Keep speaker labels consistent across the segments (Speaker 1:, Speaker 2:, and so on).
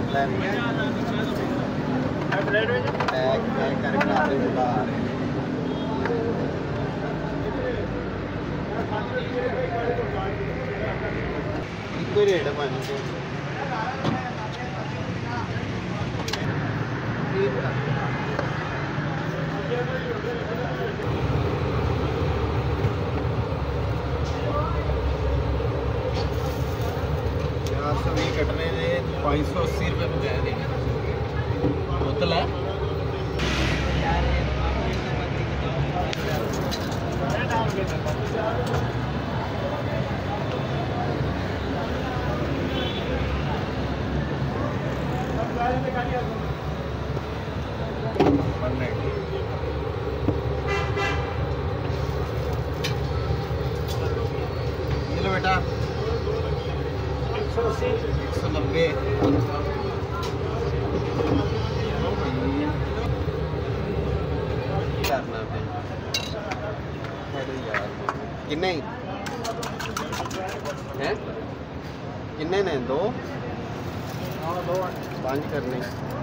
Speaker 1: करके आप बुला रहे हैं। इको रेट है पानी के। कटने दे 580 रुपये बकाया देंगे। बोतल है चलो बेटा 190 करना किन्ने हैं किन्ने ने 2 5 करने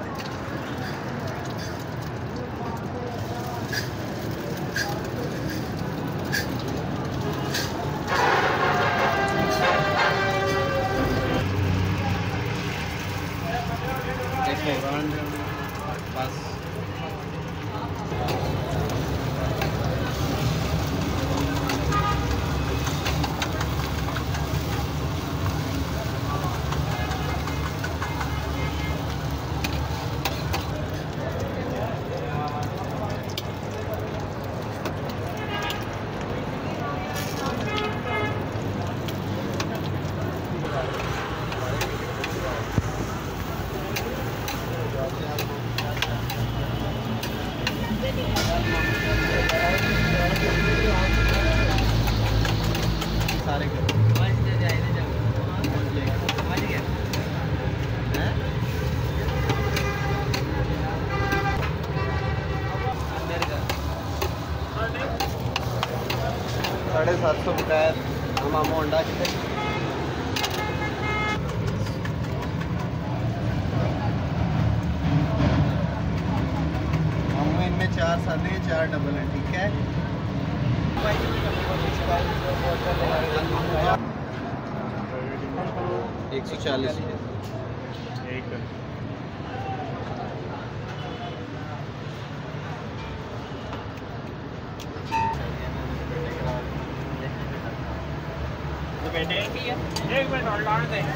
Speaker 1: बस सारे $750 बकाया हम अंडा कितने इनमें 4 सादे 4 डबल है। ठीक है 140
Speaker 2: बेटे एक मिनट और लौट दे।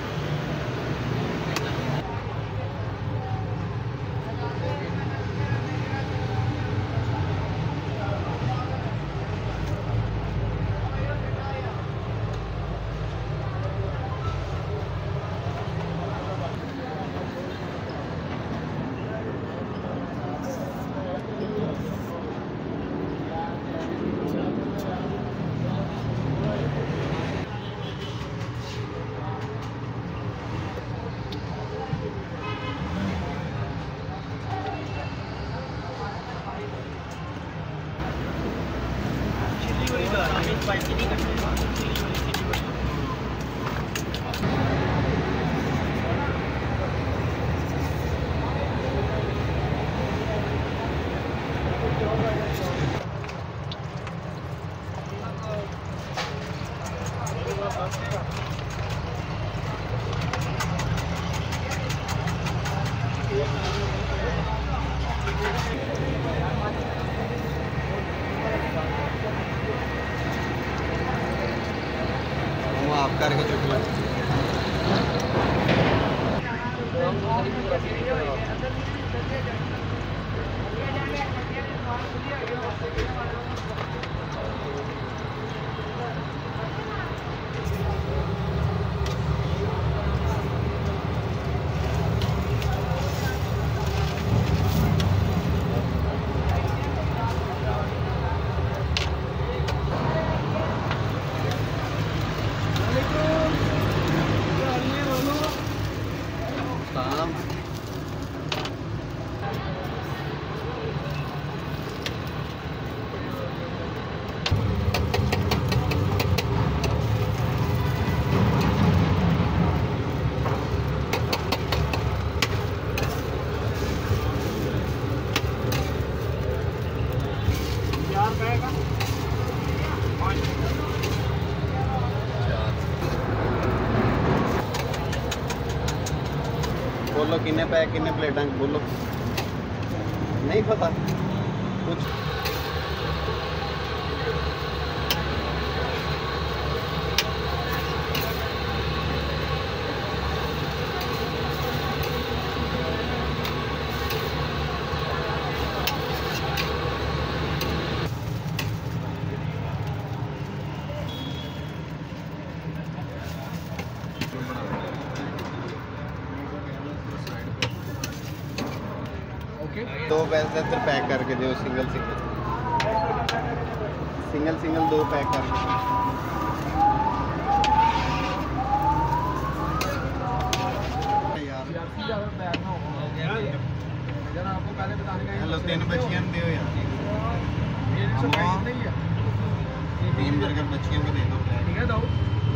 Speaker 2: स्पाइसी नहीं करते।
Speaker 1: आप करके चुक लो। बोलो किन्ने पैक किन्ने प्लेटा बोलो, नहीं पता कुछ। दो पैसे फिर पैक करके दो, सिंगल सिंगल दो पैक करके। हेलो 3 बच्चियां दे यार, 3 बर्गर बच्चियों को दे दो, ठीक है दो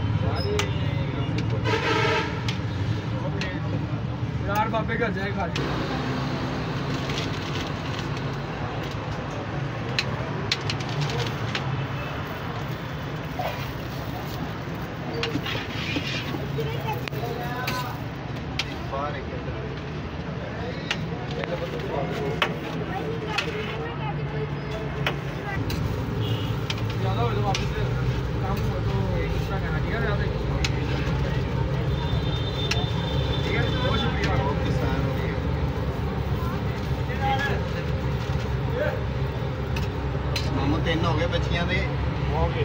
Speaker 3: यार बाबे घर जाए खा ज़्यादा हो तो वापस काम हो तो दूसरा कहना, ठीक है ज़्यादा, ठीक है बहुत शुक्रिया।
Speaker 1: मामू 3 हो गए बच्चियां दे,
Speaker 3: ओके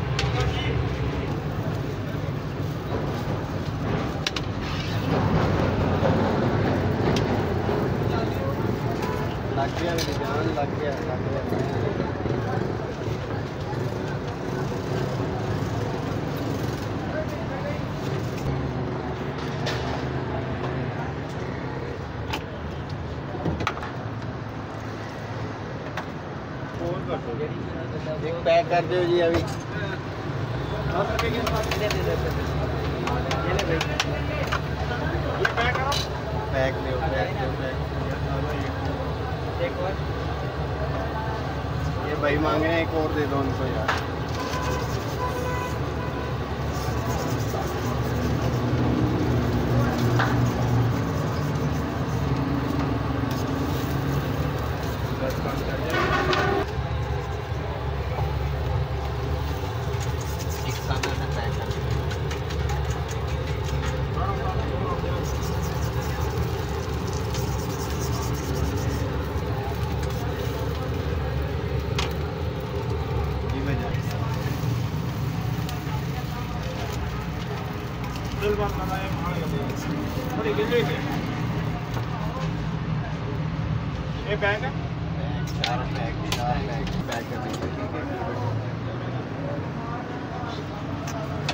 Speaker 1: लग गया मेरी जान, लग गया। एक पैक कर दो जी अभी। पैक दो पैक। ये भाई मांग रहे हैं, एक और दे दो उनको यार। एक साथ ऐसे पैक कर दो।
Speaker 3: ये बैग है,
Speaker 1: 4 पैक पैक कर दीजिए, ठीक है।